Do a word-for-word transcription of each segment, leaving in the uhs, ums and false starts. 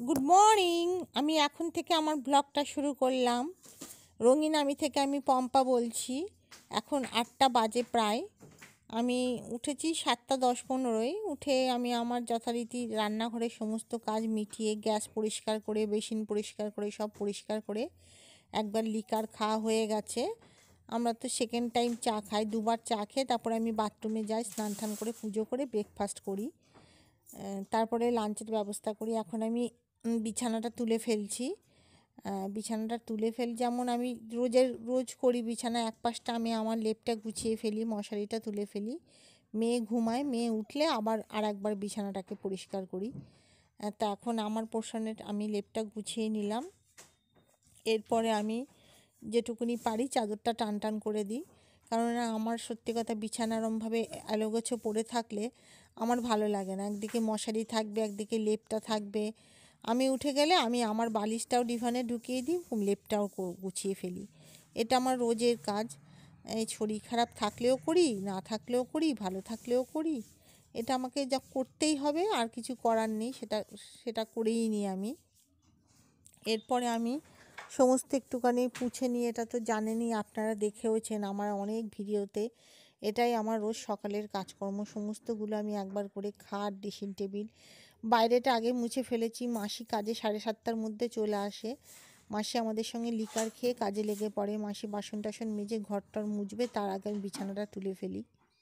Good morning. আমি এখন থেকে আমার ব্লগটা শুরু করলাম। রঙিন আমি থেকে আমি পম্পা বলছি। এখন আটটা বাজে প্রায়। আমি উঠেছি সাতটা দশ পনেরোয়। উঠে আমি আমার যথারীতি রান্নাঘরের সমস্ত কাজ মিটিয়ে গ্যাস পরিষ্কার করে বেসিন পরিষ্কার করে সব পরিষ্কার করে একবার লিকার খাওয়া হয়ে গেছে। আমরা তো সেকেন্ড টাইম চা খাই, দুবার চা খেয়ে তারপরে আমি বাথরুমে যাই, স্নান টান করে পুজো করে ব্রেকফাস্ট করি, তারপরে লাঞ্চের ব্যবস্থা করি। এখন আমি বিছানাটা তুলে ফেলছি। বিছানাটা তুলে ফেল যেমন আমি রোজের রোজ করি, বিছানা এক পাশটা আমি আমার লেপটা গুছিয়ে ফেলি, মশারিটা তুলে ফেলি। মেয়ে ঘুমায়, মেয়ে উঠলে আবার আর একবার বিছানাটাকে পরিষ্কার করি। তা এখন আমার পোর্শনের আমি লেপটা গুছিয়ে নিলাম। এরপরে আমি যেটুকুনি পারি চাদরটা টান টান করে দিই, কারণ আমার সত্যি কথা বিছানারমভাবে এলোগোছো পড়ে থাকলে আমার ভালো লাগে না। একদিকে মশারি থাকবে, একদিকে লেপটা থাকবে। আমি উঠে গেলে আমি আমার বালিশটাও ডিভানে ঢুকিয়ে দিই, লেপটাও গুছিয়ে ফেলি। এটা আমার রোজের কাজ। এই শরীর খারাপ থাকলেও করি, না থাকলেও করি, ভালো থাকলেও করি। এটা আমাকে যা করতেই হবে, আর কিছু করার নেই, সেটা সেটা করেই নিই আমি। এরপরে আমি সমস্ত একটুখানি পুছে নিয়ে, এটা তো জানেনই আপনারা, দেখেওছেন আমার অনেক ভিডিওতে। এটাই আমার রোজ সকালের কাজকর্ম। সমস্তগুলো আমি একবার করে খাট, ড্রেসিং টেবিল, বাইরেটা আগে মুছে ফেলেছি। মাসি কাজে সাড়ে সাতটার মধ্যে চলে আসে। মাসি আমাদের সঙ্গে লিকার খেয়ে কাজে লেগে পড়ে। মাসি বাসন টাসন মেজে ঘরটার মুছবে, তার আগে আমি বিছানাটা তুলে ফেলি।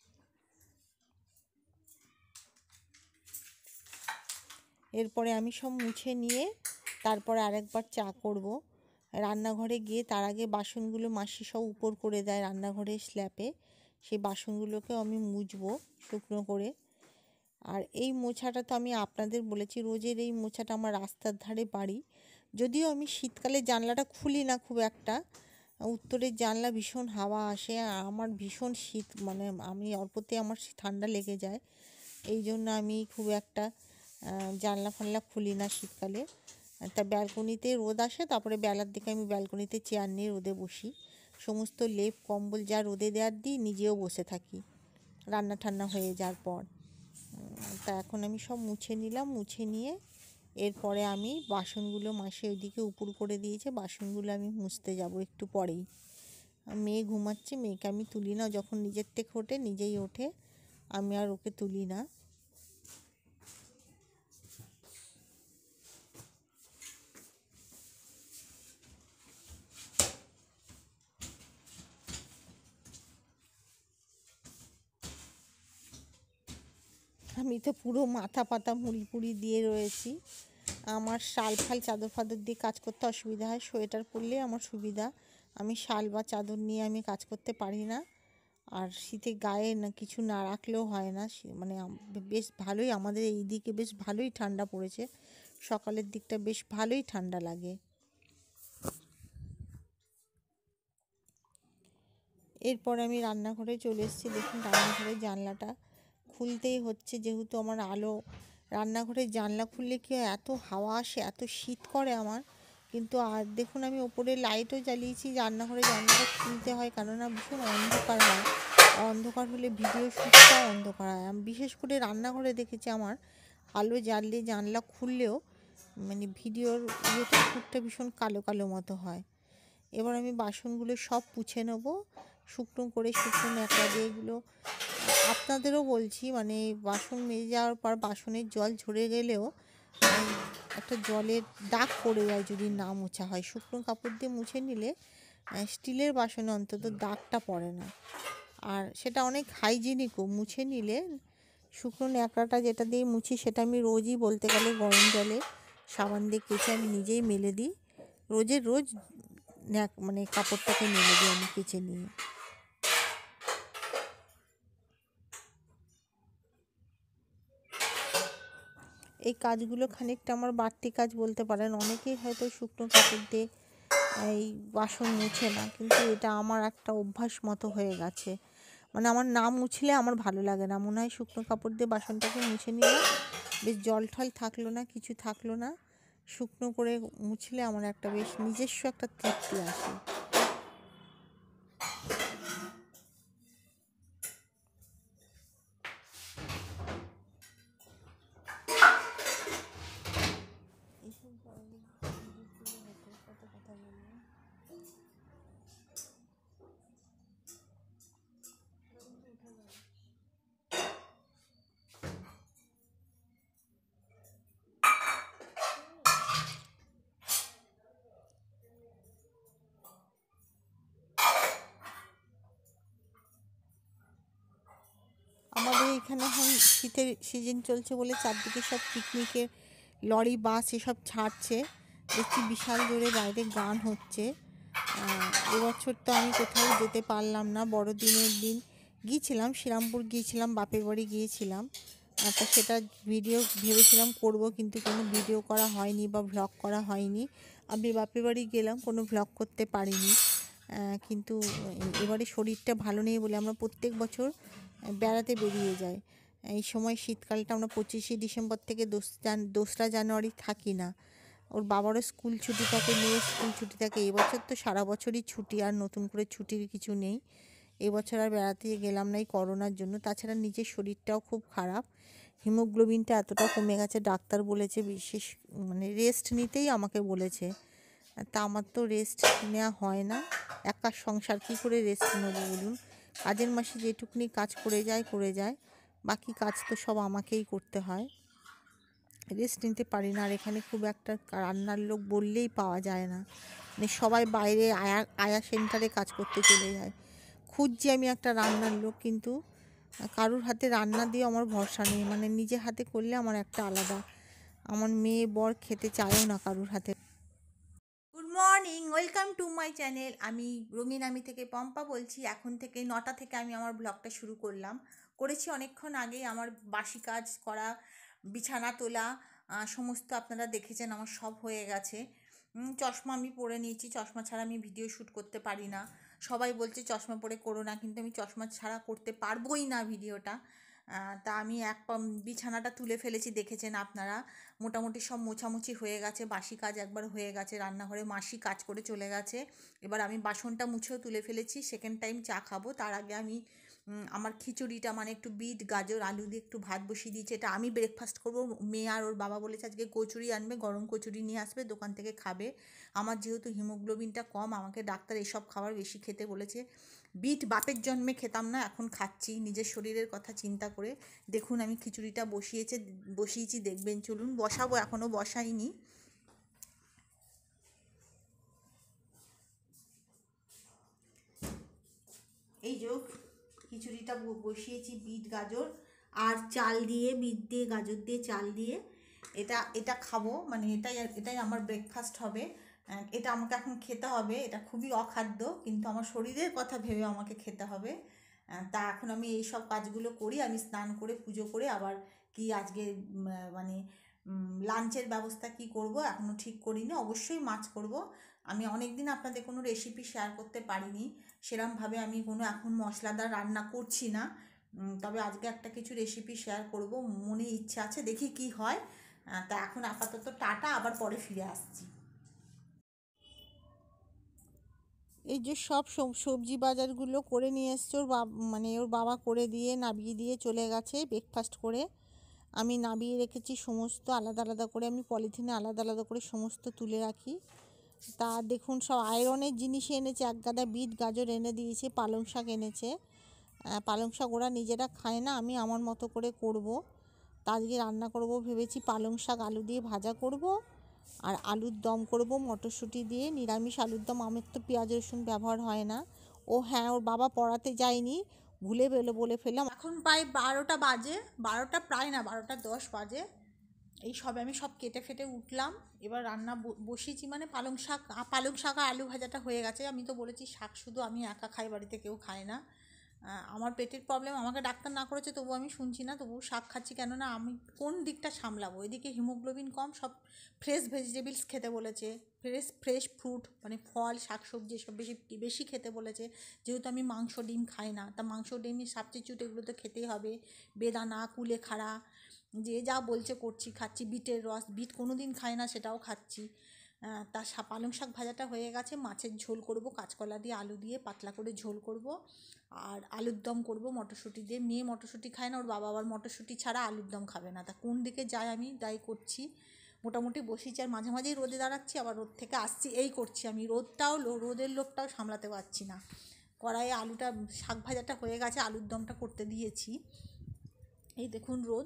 এরপরে আমি সব মুছে নিয়ে তারপরে আরেকবার চা করব। রান্নাঘরে গিয়ে তার আগে বাসনগুলো মাসি সব উপর করে দেয় রান্নাঘরের স্ল্যাপে, সেই বাসনগুলোকেও আমি মুছবো শুকনো করে। আর এই মোছাটা তো আমি আপনাদের বলেছি, রোজের এই মোছাটা আমার রাস্তার ধারে বাড়ি। যদিও আমি শীতকালে জানলাটা খুলি না খুব একটা, উত্তরের জানলা ভীষণ হাওয়া আসে, আর আমার ভীষণ শীত, মানে আমি অল্পতে আমার ঠান্ডা লেগে যায়। এই জন্য আমি খুব একটা জানলা ফানলা খুলি না শীতকালে। তা ব্যালকনিতে রোদ আসে, তারপরে বেলার দিকে আমি ব্যালকনিতে চেয়ার নিয়ে রোদে বসি, সমস্ত লেপ কম্বল যা রোদে দেওয়ার দিই, নিজেও বসে থাকি রান্না ঠান্না হয়ে যাওয়ার পর। তা এখন আমি সব মুছে নিলাম। মুছে নিয়ে এরপরে আমি বাসনগুলো, মাসি ওইদিকে উপুর করে দিয়েছে, বাসনগুলো আমি মুছতে যাব একটু পরেই। মেয়ে ঘুমাচ্ছে, মেয়েকে আমি তুলি না, যখন নিজের থেকে ওঠে নিজেই ওঠে, আমি আর ওকে তুলি না। আমি তো পুরো মাথা পাতা মুড়ি পুড়ি দিয়ে রয়েছি। আমার শাল ফাল চাদর ফাদর দিয়ে কাজ করতে অসুবিধা হয়, সোয়েটার পরলে আমার সুবিধা। আমি শাল বা চাদর নিয়ে আমি কাজ করতে পারি না। আর শীতে গায়ে না কিছু না রাখলেও হয় না, মানে বেশ ভালোই আমাদের এই দিকে বেশ ভালোই ঠান্ডা পড়েছে, সকালের দিকটা বেশ ভালোই ঠান্ডা লাগে। এরপর আমি রান্নাঘরে চলে এসেছি। দেখুন রান্নাঘরের জানলাটা খুলতেই হচ্ছে, যেহেতু আমার আলো, রান্নাঘরের জানলা খুললে কি এত হাওয়া আসে, এত শীত করে আমার। কিন্তু আর দেখুন আমি ওপরে লাইটও জ্বালিয়েছি, রান্নাঘরের জানলাটা খুলতে হয়, কেননা ভীষণ অন্ধকার হয়। অন্ধকার হলে ভিডিও শ্যুটটাও অন্ধকার হয়। আমি বিশেষ করে রান্নাঘরে দেখেছি আমার আলো জ্বাললে, জানলা খুললেও মানে ভিডিওর ইয়েতে শ্যুটটা ভীষণ কালো কালো মতো হয়। এবার আমি বাসনগুলো সব পুছে নেবো শুকনো করে, শুকনো ন্যাকড়া দিয়ে। এগুলো আপনাদেরও বলছি, মানে বাসন মেজে যাওয়ার পর বাসনের জল ঝরে গেলেও একটা জলের দাগ পড়ে যায় যদি না মোছা হয়। শুকনো কাপড় দিয়ে মুছে নিলে স্টিলের বাসনে অন্তত দাগটা পড়ে না, আর সেটা অনেক হাইজিনিকও। মুছে নিলে শুকনো ন্যাকড়াটা যেটা দিয়ে মুছি, সেটা আমি রোজই বলতে গেলে গরম জলে সাবান দিয়ে কেচে আমি নিজেই মেলে দিই। রোজের রোজ মানে কাপড়টাকে মেলে দিই আমি কেচে নিয়ে। এই কাজগুলো খানিকটা আমার বাড়তি কাজ বলতে পারেন। অনেকেই হয়তো শুকনো কাপড় দিয়ে এই বাসন মুছে না, কিন্তু এটা আমার একটা অভ্যাস মতো হয়ে গেছে। মানে আমার না মুছলে আমার ভালো লাগে না, মনে হয় শুকনো কাপড় দিয়ে বাসনটাকে মুছে নিলাম, বেশ জল ঠল থাকলো না, কিছু থাকলো না, শুকনো করে মুছলে আমার একটা বেশ নিজস্ব একটা তৃপ্তি আসে। এইসব আমাদের এখানে এখন শীতের সিজন চলছে বলে চারদিকে সব পিকনিকের লরি বাস এসব ছাড়ছে, দেখছি বিশাল জোরে বাইরে গান হচ্ছে। এবছর তো আমি কোথাও যেতে পারলাম না, বড়দিনের দিন গিয়েছিলাম, শ্রীরামপুর গিয়েছিলাম, বাপের বাড়ি গিয়েছিলাম। তা সেটা ভিডিও ভেবেছিলাম করব, কিন্তু কোনো ভিডিও করা হয়নি বা ভ্লগ করা হয়নি। আমি বাপের বাড়ি গেলাম, কোনো ভ্লগ করতে পারিনি। কিন্তু এবারে শরীরটা ভালো নেই বলে আমরা প্রত্যেক বছর বেড়াতে বেরিয়ে যাই। এই সময় শীতকালটা আমরা পঁচিশে ডিসেম্বর থেকে দোস জান দোসরা জানুয়ারি থাকি না। ওর বাবারও স্কুল ছুটি থাকে, মেয়ের স্কুল ছুটি থাকে। এবছর তো সারা বছরই ছুটি, আর নতুন করে ছুটির কিছু নেই। এবছর আর বেড়াতে গেলাম না এই করোনার জন্য। তাছাড়া নিজের শরীরটাও খুব খারাপ, হিমোগ্লোবিনটা এতটা কমে গেছে, ডাক্তার বলেছে বিশেষ মানে রেস্ট নিতেই আমাকে বলেছে। তা আমার তো রেস্ট নেওয়া হয় না, একা সংসার কী করে রেস্ট নেবো বলুন। কাজের মাসে যেটুকুনি কাজ করে যায় করে যায়, বাকি কাজ তো সব আমাকেই করতে হয়, রেস্ট নিতে পারি না। আর এখানে খুব একটা রান্নার লোক বললেই পাওয়া যায় না, মানে সবাই বাইরে আয়া আয়া সেন্টারে কাজ করতে চলে যায়। খুঁজছি আমি একটা রান্নার লোক, কিন্তু কারুর হাতে রান্না দিয়ে আমার ভরসা নেই। মানে নিজে হাতে করলে আমার একটা আলাদা, আমার মেয়ে বর খেতে চায়ও না কারুর হাতে। Good morning, welcome to my channel. আমি রঙিন আমি থেকে পম্পা বলছি। এখন থেকে নটা থেকে আমি আমার ব্লগটা শুরু করলাম, করেছি অনেকক্ষণ আগেই। আমার বাসি কাজ করা, বিছানা তোলা সমস্ত আপনারা দেখেছেন, আমার সব হয়ে গেছে। চশমা আমি পরে নিয়েছি, চশমা ছাড়া আমি ভিডিও শ্যুট করতে পারি না। সবাই বলছে চশমা পরে করো না, কিন্তু আমি চশমা ছাড়া করতে পারবোই না ভিডিওটা। তা আমি এক বিছানাটা তুলে ফেলেছি, দেখেছেন আপনারা। মোটামুটি সব মোছামুছি হয়ে গেছে, বাসি কাজ একবার হয়ে গেছে, রান্নাঘরে মাসি কাজ করে চলে গেছে। এবার আমি বাসনটা মুছেও তুলে ফেলেছি, সেকেন্ড টাইম চা খাবো। তার আগে আমি আমার খিচুড়িটা মানে একটু বিট গাজর আলু দিয়ে একটু ভাত বসিয়ে দিয়েছি, এটা আমি ব্রেকফাস্ট করবো। মেয়ে আর ওর বাবা বলেছে আজকে কচুরি আনবে, গরম কচুরি নিয়ে আসবে, দোকান থেকে খাবে। আমার যেহেতু হিমোগ্লোবিনটা কম, আমাকে ডাক্তার এসব খাবার বেশি খেতে বলেছে। বিট বাপের জন্মে খেতাম না, এখন খাচ্ছি নিজের শরীরের কথা চিন্তা করে। দেখুন আমি খিচুড়িটা বসিয়েছে বসিয়েছি দেখবেন, চলুন বসাবো, এখনও বসাইনি। এই যে খিচুড়িটা বসিয়েছি, বিট গাজর আর চাল দিয়ে, বিট দিয়ে গাজর দিয়ে চাল দিয়ে, এটা এটা খাবো, মানে এটাই এটাই আমার ব্রেকফাস্ট হবে। এটা আমাকে এখন খেতে হবে, এটা খুবই অখাদ্য, কিন্তু আমার শরীরের কথা ভেবে আমাকে খেতে হবে। তা এখন আমি এই সব কাজগুলো করি, আমি স্নান করে পুজো করে আবার কি আজকে মানে লাঞ্চের ব্যবস্থা কি করব এখনও ঠিক করিনি। অবশ্যই মাছ করব। আমি অনেক দিন আপনাদের কোনো রেসিপি শেয়ার করতে পারিনি, সেরমভাবে আমি কোনো এখন মশলাদার রান্না করছি না। তবে আজকে একটা কিছু রেসিপি শেয়ার করব, মনে ইচ্ছা আছে, দেখি কি হয়। তা এখন আপাতত টাটা, আবার পরে ফিরে আসছি। এই যে সব সবজি বাজারগুলো করে নিয়ে এসছে ওর বাবা, মানে ওর বাবা করে দিয়ে নাবিয়ে দিয়ে চলে গেছে ব্রেকফাস্ট করে। আমি নাবিয়ে রেখেছি সমস্ত আলাদা আলাদা করে, আমি পলিথিনে আলাদা আলাদা করে সমস্ত তুলে রাখি। তা দেখুন সব আয়রনের জিনিসই এনেছে, এক গাদা বিট গাজর এনে দিয়েছে, পালং শাক এনেছে। পালং শাক ওরা নিজেরা খায় না, আমি আমার মতো করে করব। তা আজকে রান্না করব ভেবেছি, পালং শাক আলু দিয়ে ভাজা করব, আর আলুর দম করব মটরশুঁটি দিয়ে, নিরামিষ আলুর দম। আমার তো পেঁয়াজ রসুন ব্যবহার হয় না। ও হ্যাঁ, ওর বাবা পড়াতে যায়নি, ভুলে বেলো বলে ফেললাম। এখন প্রায় বারোটা বাজে, বারোটা প্রায় না, বারোটা দশ বাজে। এই সবে আমি সব কেটে ফেটে উঠলাম, এবার রান্না বসিয়েছি। মানে পালং শাক পালং শাক আর আলু ভাজাটা হয়ে গেছে। আমি তো বলেছি শাক শুধু আমি একা খাই, বাড়িতে কেউ খায় না। আমার পেটের প্রবলেম, আমাকে ডাক্তার না করেছে তবু আমি শুনছি না, তবু শাক খাচ্ছি। কেননা আমি কোন দিকটা সামলাবো, এদিকে হিমোগ্লোবিন কম, সব ফ্রেশ ভেজিটেবলস খেতে বলেছে, ফ্রেশ ফ্রেশ ফ্রুট মানে ফল শাকসবজি এসব বেশি বেশি খেতে বলেছে। যেহেতু আমি মাংস ডিম খাই না, তা মাংস ডিমই সাবস্টিটিউট, এগুলো তো খেতেই হবে। বেদানা কুলেখাড়া যে যা বলছে করছি, খাচ্ছি। বিটের রস, বিট কোনো দিন খাই না, সেটাও খাচ্ছি। তা পালং শাক ভাজাটা হয়ে গেছে, মাছের ঝোল করব, কাঁচকলা দিয়ে আলু দিয়ে পাতলা করে ঝোল করব, আর আলুর দম করব মটরশুঁটি দিয়ে। মেয়ে মটরশুঁটি খায় না, ওর বাবা আবার মটরশুঁটি ছাড়া আলুর দম খাবে না। তা কোন দিকে যায় আমি তাই করছি। মোটামুটি বসেছি, আর মাঝে মাঝেই রোদে দাঁড়াচ্ছি, আবার রোদ থেকে আসছি, এই করছি আমি। রোদটাও রোদের লোকটাও সামলাতে পারছি না। কড়াইয়ে আলুটা শাক ভাজাটা হয়ে গেছে, আলুর দমটা করতে দিয়েছি। এই দেখুন রোদ,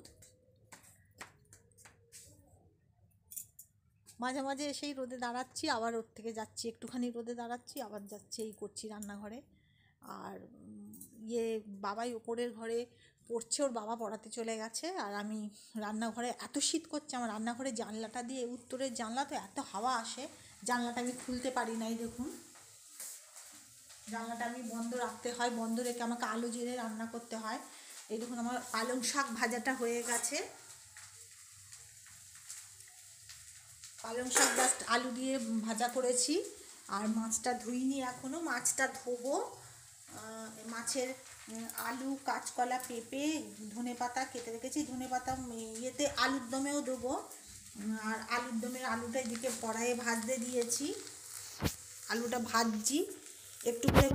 মাঝে মাঝে এসেই রোদে দাঁড়াচ্ছি, আবার রোদ থেকে যাচ্ছি, একটুখানি রোদে দাঁড়াচ্ছি, আবার যাচ্ছি, এই করছি রান্নাঘরে। আর ইয়ে বাবাই ওপরের ঘরে পড়ছে, ওর বাবা পড়াতে চলে গেছে, আর আমি রান্নাঘরে। এত শীত করছে, আমার রান্নাঘরে জানলাটা দিয়ে, উত্তরের জানলা তো, এত হাওয়া আসে, জানলাটা আমি খুলতে পারি না। এই দেখুন জানলাটা আমি বন্ধ রাখতে হয়, বন্ধ রেখে আমাকে আলু জিরে রান্না করতে হয়। এই দেখুন আমার পালং শাক ভাজাটা হয়ে গেছে, পালং শাক জাস্ট আলু দিয়ে ভাজা করেছি। আর মাছটা ধুইনি এখনও, মাছটা ধোবো। মাছের আলু, কাঁচকলা, পেঁপে, ধনে পাতা কেটে রেখেছি, ধনে পাতা ইয়েতে আলুর দমেও দেবো। আর আলুর দমের আলুটা এদিকে কড়াইয়ে ভাজতে দিয়েছি, আলুটা ভাজছি একটু করে,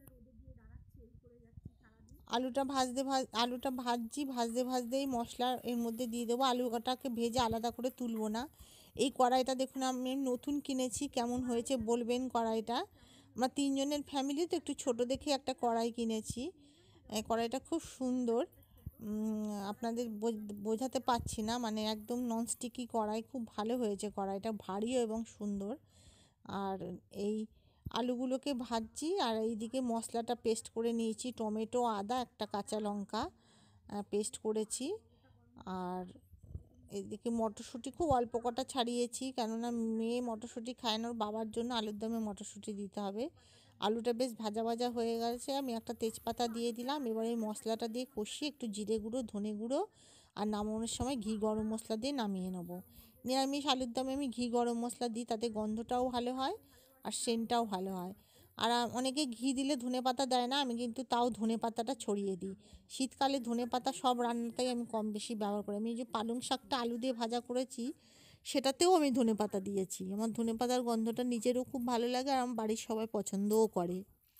আলুটা ভাজতে ভাজ আলুটা ভাজছি, ভাজতে ভাজতেই মশলা এর মধ্যে দিয়ে দেবো। আলুটাকে ভেজে আলাদা করে তুলবো না। এই কড়াইটা দেখুন আমি নতুন কিনেছি, কেমন হয়েছে বলবেন কড়াইটা। আমরা তিনজনের ফ্যামিলি তো, একটু ছোট দেখে একটা কড়াই কিনেছি। এই কড়াইটা খুব সুন্দর, আপনাদের বোঝাতে পারছি না, মানে একদম ননস্টিকি কড়াই, খুব ভালো হয়েছে কড়াইটা, ভারী এবং সুন্দর। আর এই আলুগুলোকে ভাজছি, আর এইদিকে মশলাটা পেস্ট করে নিয়েছি, টমেটো, আদা, একটা কাঁচা লঙ্কা পেস্ট করেছি। আর এইদিকে মটরশুঁটি খুব অল্প কটা ছাড়িয়েছি, কেননা মেয়ে মটরশুঁটি খায় না, ওর বাবার জন্য আলুর দমে মটরশুঁটি দিতে হবে। আলুটা বেশ ভাজা ভাজা হয়ে গেছে, আমি একটা তেজপাতা দিয়ে দিলাম। এবার এই মশলাটা দিয়ে কষিয়ে একটু জিরে গুঁড়ো, ধনে গুঁড়ো, আর নামানোর সময় ঘি গরম মশলা দিয়ে নামিয়ে নেবো। নিরামিষ আলুর দমে আমি ঘি গরম মশলা দিই, তাতে গন্ধটাও ভালো হয় আর সেন্টটাও ভালো হয়। আর অনেকে ঘি দিলে ধনে পাতা দেয় না, আমি কিন্তু তাও ধনে পাতাটা ছড়িয়ে দিই। শীতকালে ধনে পাতা সব রান্নাতেই আমি কম বেশি ব্যবহার করি। আমি যে পালং শাকটা আলু দিয়ে ভাজা করেছি, সেটাতেও আমি ধনে পাতা দিয়েছি। আমার ধনে পাতার গন্ধটা নিজেরও খুব ভালো লাগে, আর আমার বাড়ির সবাই পছন্দও করে।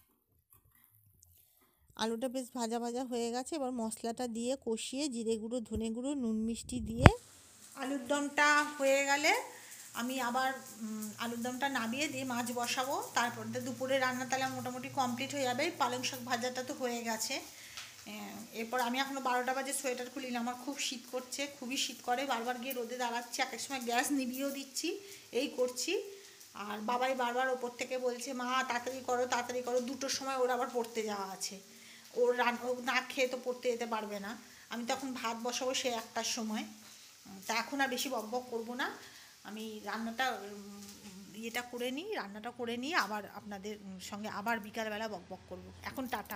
আলুটা বেশ ভাজা ভাজা হয়ে গেছে, এবার মশলাটা দিয়ে কষিয়ে জিরে গুঁড়ো, ধনে গুঁড়ো, নুন মিষ্টি দিয়ে আলুর দমটা হয়ে গেলে আমি আবার আলুর দমটা নামিয়ে দিয়ে মাছ বসাবো। তারপর তো দুপুরে রান্না তাহলে মোটামুটি কমপ্লিট হয়ে যাবে। পালং শাক ভাজাটা তো হয়ে গেছে। এরপর আমি এখনও বারোটা বাজে সোয়েটার খুলি না, আমার খুব শীত করছে, খুবই শীত করে, বারবার গিয়ে রোদে দাঁড়াচ্ছি, এক এক সময় গ্যাস নিভিয়েও দিচ্ছি, এই করছি। আর বাবাই বারবার ওপর থেকে বলছে, মা তাড়াতাড়ি করো তাড়াতাড়ি করো, দুটোর সময় ওর আবার পড়তে যাওয়া আছে, ওর রান ও না খেয়ে তো পড়তে যেতে পারবে না। আমি তখন ভাত বসাবো সে একটার সময়, তা এখন আর বেশি বক বক করবো না, আমি রান্নাটা ইয়েটা করে নিই, রান্নাটা করে নিয়ে আবার আপনাদের সঙ্গে আবার বিকালবেলা বক বক করবো। এখন টাটা,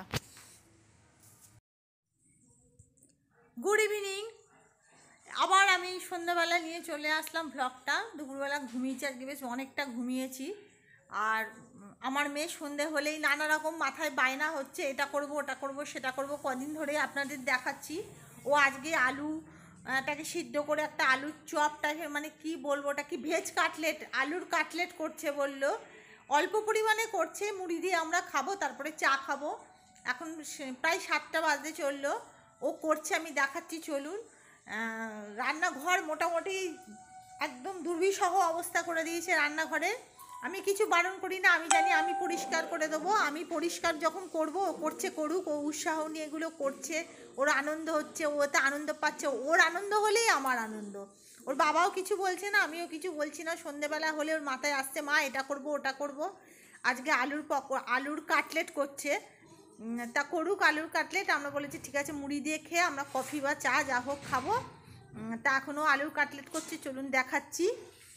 গুড ইভিনিং। আবার আমি সন্ধ্যাবেলা নিয়ে চলে আসলাম ব্লগটা। দুপুরবেলা ঘুমিয়েছি, আজকে বেশ অনেকটা ঘুমিয়েছি। আর আমার মেয়ে সন্ধে হলেই নানা রকম মাথায় বায়না হচ্ছে, এটা করব ওটা করব সেটা করব। কদিন ধরে আপনাদের দেখাচ্ছি, ও আজকে আলু টাকে সিদ্ধ করে একটা আলুর চপ টাইপের, মানে কি বলবো, ওটা কি ভেজ কাটলেট, আলুর কাটলেট করছে বললো। অল্প পরিমাণে করছে, মুড়ি দিয়ে আমরা খাবো, তারপরে চা খাবো। এখন প্রায় সাতটা বাজতে চললো, ও করছে, আমি দেখাচ্ছি চলুন। রান্নাঘর মোটামুটি একদম দুর্বিষহ অবস্থা করে দিয়েছে রান্নাঘরে। আমি কিছু বারণ করি না, আমি জানি আমি পরিষ্কার করে দেবো, আমি পরিষ্কার যখন করবো, ও করছে করুক, ও উৎসাহ নিয়ে এগুলো করছে, ওর আনন্দ হচ্ছে, ও ওতে আনন্দ পাচ্ছে, ওর আনন্দ হলেই আমার আনন্দ। ওর বাবাও কিছু বলছে না, আমিও কিছু বলছি না। সন্ধেবেলা হলে ওর মাথায় আসছে, মা এটা করব ওটা করব। আজকে আলুর পক আলুর কাটলেট করছে, তা করুক আলুর কাটলেট। আমরা বলেছি ঠিক আছে, মুড়ি দিয়ে খেয়ে আমরা কফি বা চা যা হোক খাবো। তা এখনও আলুর কাটলেট করছে, চলুন দেখাচ্ছি।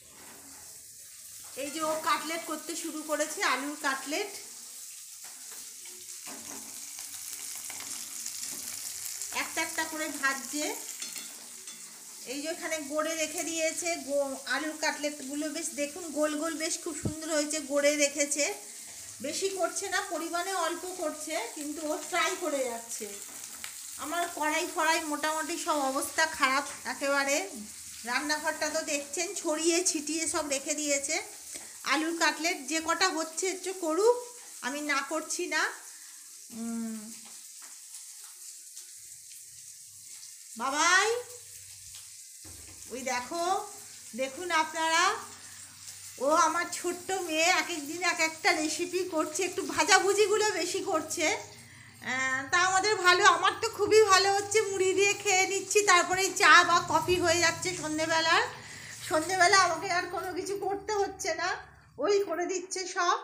এই যে ও কাটলেট করতে শুরু করেছে, আলুর কাটলেট। একটা একটা করে ভাজছে। এই যে এখানে গড়ে রেখে দিয়েছে আলুর কাটলেটগুলো, বেশ দেখুন গোল গোল, বেশ খুব সুন্দর হয়েছে, গড়ে রেখেছে। বেশি করছে না, পরিমাণে অল্প করছে, কিন্তু ও ট্রাই করে যাচ্ছে। আমার কড়াই ফড়াই মোটামুটি সব অবস্থা খারাপ একেবারে। রান্নাঘরটা তো দেখছেন, ছড়িয়ে ছিটিয়ে সব রেখে দিয়েছে। আলুর কাটলেট যে কটা হচ্ছে একটু করুক, আমি না করছি না। বাবাই ওই দেখো দেখুন আপনারা, ও আমার ছোট্ট মেয়ে এক এক দিন এক একটা রেসিপি করছে, একটু ভাজাভুজিগুলো বেশি করছে। তা আমাদের ভালো, আমার তো খুবই ভালো হচ্ছে, মুড়ি দিয়ে খেয়ে নিচ্ছি, তারপরে চা বা কফি হয়ে যাচ্ছে সন্ধেবেলার। সন্ধেবেলা আমাকে আর কোনো কিছু করতে হচ্ছে না, ওই করে দিচ্ছে সব।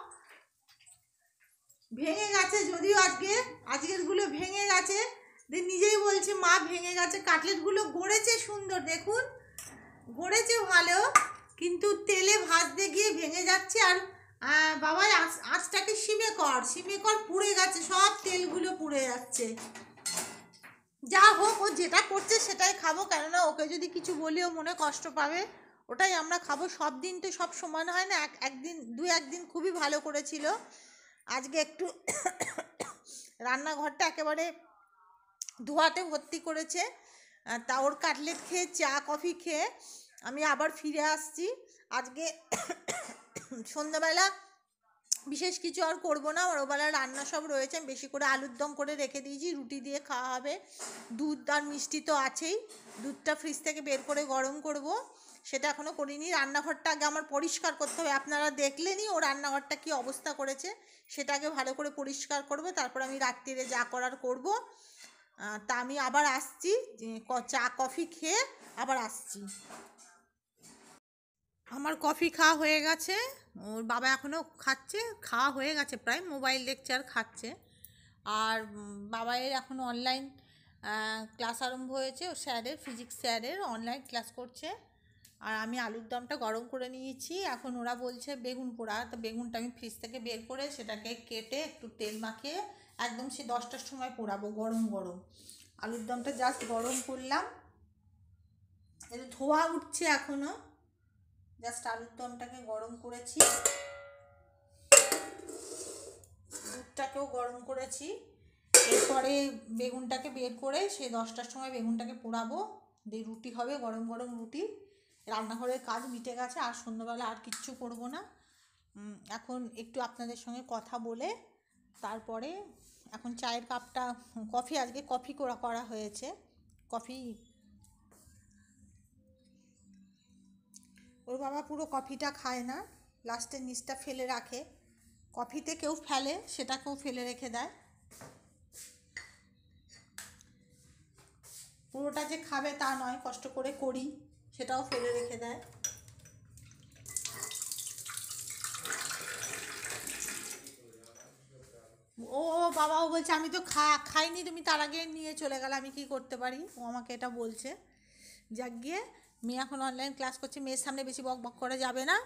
ভেঙে গেছে যদিও আজকে, আজকেরগুলো ভেঙে গেছে, নিজেই বলছে মা ভেঙে গেছে। কাটলেটগুলো গড়েছে সুন্দর, দেখুন গড়েছে ভালো, কিন্তু তেলে ভাজতে গিয়ে ভেঙে যাচ্ছে। আর বাবাই আঁচটাকে সিমে কর সিমে কর পুড়ে গেছে, সব তেলগুলো পুড়ে যাচ্ছে। যা হোক, ও যেটা করছে সেটাই খাবো, কেননা ওকে যদি কিছু বলিও মনে কষ্ট পাবে, ওটাই আমরা খাবো। সব দিন তো সব সমান হয় না, এক একদিন দু একদিন খুবই ভালো করেছিল, আজকে একটু রান্নাঘরটা একেবারে ধোয়াতে ভর্তি করেছে। তা ওর কাটলেট খেয়ে চা কফি খেয়ে আমি আবার ফিরে আসছি। আজকে সন্ধ্যাবেলা বিশেষ কিছু আর করবো না, ওরবেলা রান্না সব রয়েছে, আমি বেশি করে আলুর দম করে রেখে দিয়েছি, রুটি দিয়ে খাওয়া হবে। দুধ আর মিষ্টি তো আছেই, দুধটা ফ্রিজ থেকে বের করে গরম করব, সেটা এখনও করিনি। রান্নাঘরটা আগে আমার পরিষ্কার করতে হবে, আপনারা দেখলেনই ও রান্নাঘরটা কি অবস্থা করেছে, সেটাকে ভালো করে পরিষ্কার করব, তারপর আমি রাত্রিরে যা করার করব। তা আমি আবার আসছি, চা কফি খেয়ে আবার আসছি। আমার কফি খাওয়া হয়ে গেছে, ওর বাবা এখনও খাচ্ছে, খাওয়া হয়ে গেছে প্রায়, মোবাইল দেখছে আর খাচ্ছে। আর বাবাইয়ের এখন অনলাইন ক্লাস আরম্ভ হয়েছে, ও স্যারের ফিজিক্স স্যারের অনলাইন ক্লাস করছে। আর আমি আলুর দমটা গরম করে নিয়েছি, এখন ওরা বলছে বেগুন পোড়া, তো বেগুনটা আমি ফ্রিজ থেকে বের করে সেটাকে কেটে একটু তেল মাখিয়ে একদম সে দশটার সময় পোড়াবো গরম গরম। আলুর দমটা জাস্ট গরম করলাম, এটা ধোয়া উঠছে এখনও, জাস্ট আলুর দমটাকে গরম করেছি, দুধটাকেও গরম করেছি। এরপরে বেগুনটাকে বের করে সেই দশটার সময় বেগুনটাকে পোড়াবো, দিয়ে রুটি হবে, গরম গরম রুটি। রান্নাঘরের কাজ মিটে গেছে, আর সন্ধ্যাবেলা আর কিচ্ছু করব না। এখন একটু আপনাদের সঙ্গে কথা বলে তারপরে এখন চায়ের কাপটা, কফি আজকে কফি করা করা হয়েছে, কফি ওর বাবা পুরো কফিটা খায় না, লাস্টের নিচটা ফেলে রাখে, কফিতে কেউ ফেলে সেটাকেও ফেলে রেখে দেয়, পুরোটা যে খাবে তা নয়, কষ্ট করে করি সেটাও ফেলে রেখে দেয়। ও বাবাও বলছে আমি তো খা খাইনি, তুমি তার আগে নিয়ে চলে গেলে আমি কি করতে পারি, ও আমাকে এটা বলছে। যাক গিয়ে, মেয়ে এখন অনলাইন ক্লাস করছে, মেয়ের সামনে বেশি বক বক করা যাবে না।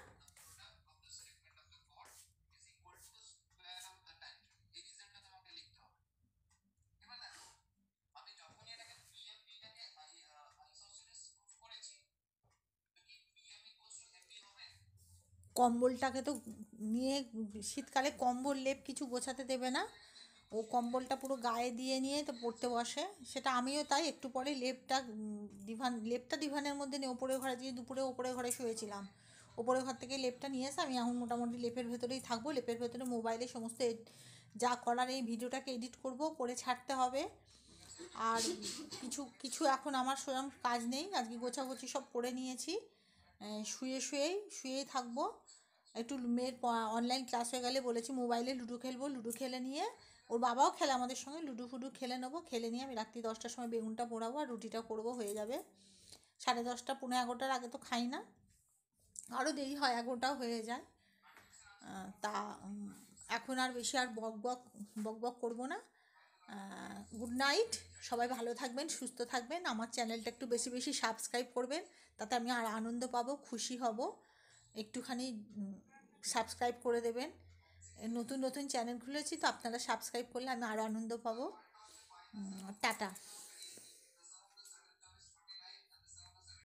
কম্বলটাকে তো নিয়ে শীতকালে কম্বল লেপ কিছু গোছাতে দেবে না, ও কম্বলটা পুরো গায়ে দিয়ে নিয়ে তো পড়তে বসে, সেটা আমিও তাই। একটু পরে লেপটা ডিভান লেপটা ডিভানের মধ্যে নিয়ে ওপরের ঘরে দিয়ে দুপুরে ওপরের ঘরে শুয়েছিলাম, ওপরের ঘর থেকে লেপটা নিয়ে এসে আমি এখন মোটামুটি লেপের ভেতরেই থাকবো, লেপের ভেতরে মোবাইলে সমস্ত যা করার এই ভিডিওটাকে এডিট করব, করে ছাড়তে হবে। আর কিছু কিছু এখন আমার সেরকম কাজ নেই, আজকে গোছাগুছি সব করে নিয়েছি, শুয়ে শুয়েই শুয়েই থাকবো। একটু মেয়ের অনলাইন ক্লাস হয়ে গেলে বলেছি মোবাইলে লুডো খেলবো, লুডো খেলে নিয়ে ওর বাবাও খেলে আমাদের সঙ্গে, লুডো ফুডু খেলে নেবো, খেলে নিয়ে আমি রাত্রি দশটার সময় বেগুনটা পোড়াবো আর রুটিটা করবো, হয়ে যাবে। সাড়ে দশটা পনেরো এগারোটার আগে তো খাই না, আরও দেরি হয়, এগারোটাও হয়ে যায়। তা এখন আর বেশি আর বক বক বক বক করবো না। গুড নাইট, সবাই ভালো থাকবেন, সুস্থ থাকবেন, আমার চ্যানেলটা একটু বেশি বেশি সাবস্ক্রাইব করবেন, তাতে আমি আর আনন্দ পাবো, খুশি হব। একটুখানি সাবস্ক্রাইব করে দেবেন, নতুন নতুন চ্যানেল খুলেছি তো, আপনারা সাবস্ক্রাইব করলে আমি আরও আনন্দ পাবো। টাটা।